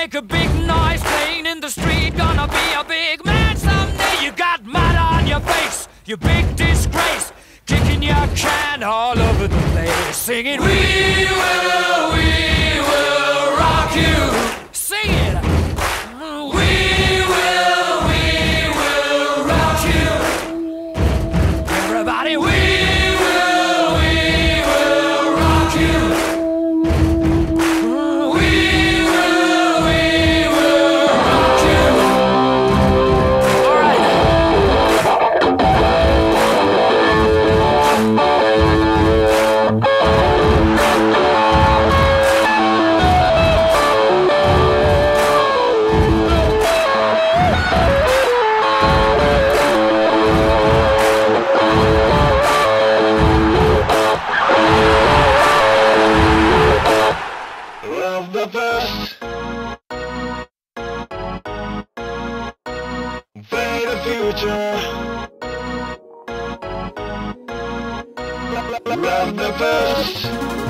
make a big noise playing in the street. Gonna be a big man someday. You got mud on your face, you big disgrace. Kicking your can all over the place, singing, we will rock you. Sing it. We will rock you. Everybody, we will rock you. We will rock you. All right. Love the past, fade the future. Love the past.